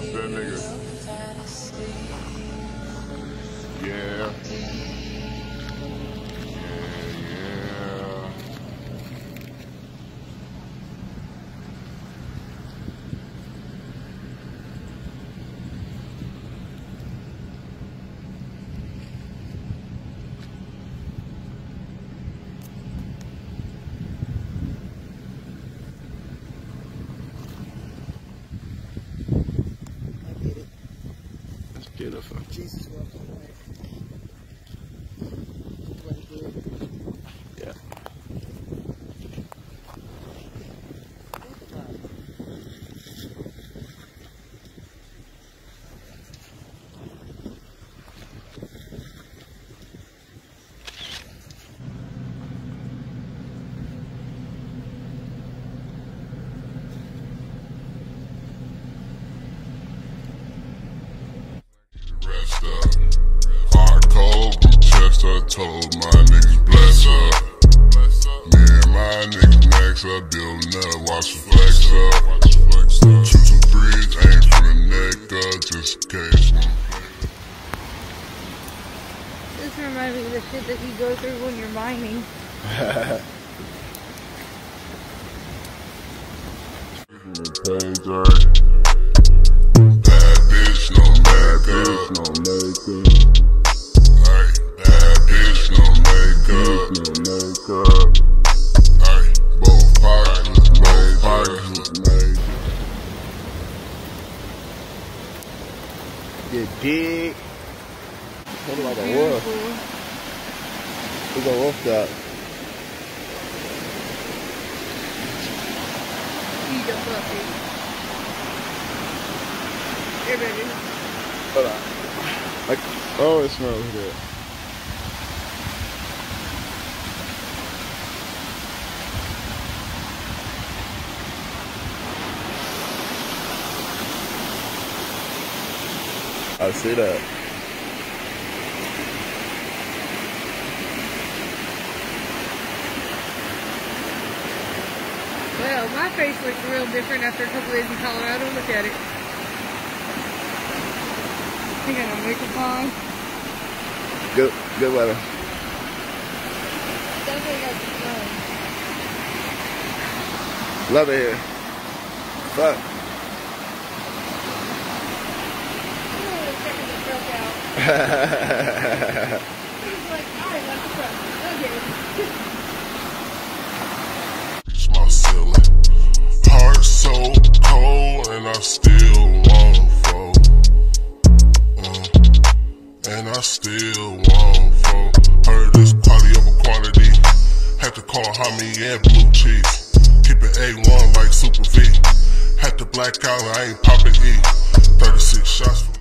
Fuck that nigga. Yeah. Beautiful. Jesus walked away. Yeah. I told my niggas bless up. Me and my niggas max up, building up, watch the flex up. 2 2 3s, aim for the neck up, just in case. This reminds me of the shit that you go through when you're mining. Bad bitch, no makeup. Both pockets made. Get big. Look like a wolf. Look at a wolf dog. He's a puppy. Here, baby. Hold on. Like, oh, it smells good. I see that. Well, my face looks real different after a couple days in Colorado. Look at it. I got no makeup on. Good weather. Definitely got the sun. Love it here. Fuck. He's like, alright, that's the truck. Okay. It's my ceiling. Heart so cold, and I still won't fold. And I still won't fold. Heard this quality over quantity. Had to call homie and blue cheese. Keep it A1 like Super V. Had to black out, I ain't popping E. 36 shots for